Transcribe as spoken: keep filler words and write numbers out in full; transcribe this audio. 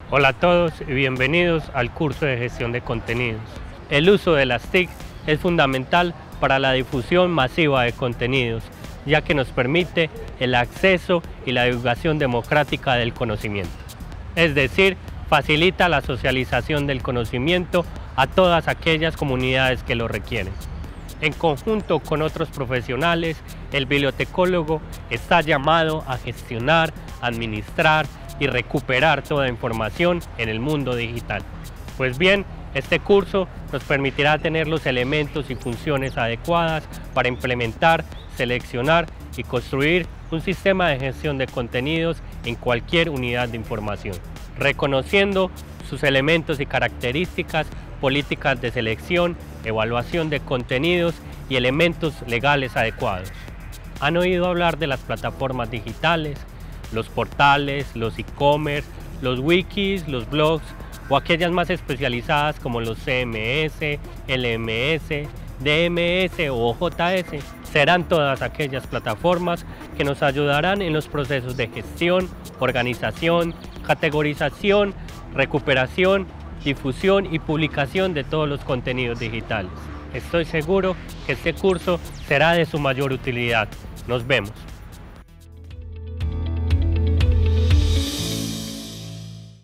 Hola a todos y bienvenidos al curso de gestión de contenidos. El uso de las T I C es fundamental para la difusión masiva de contenidos, ya que nos permite el acceso y la divulgación democrática del conocimiento. Es decir, facilita la socialización del conocimiento a todas aquellas comunidades que lo requieren. En conjunto con otros profesionales, el bibliotecólogo está llamado a gestionar, administrar y recuperar toda información en el mundo digital. Pues bien, este curso nos permitirá tener los elementos y funciones adecuadas para implementar, seleccionar y construir un sistema de gestión de contenidos en cualquier unidad de información, reconociendo sus elementos y características, políticas de selección, evaluación de contenidos y elementos legales adecuados. ¿Han oído hablar de las plataformas digitales, los portales, los e-commerce, los wikis, los blogs o aquellas más especializadas como los C M S, L M S, D M S o J S? Serán todas aquellas plataformas que nos ayudarán en los procesos de gestión, organización, categorización, recuperación, difusión y publicación de todos los contenidos digitales. Estoy seguro que este curso será de su mayor utilidad. Nos vemos.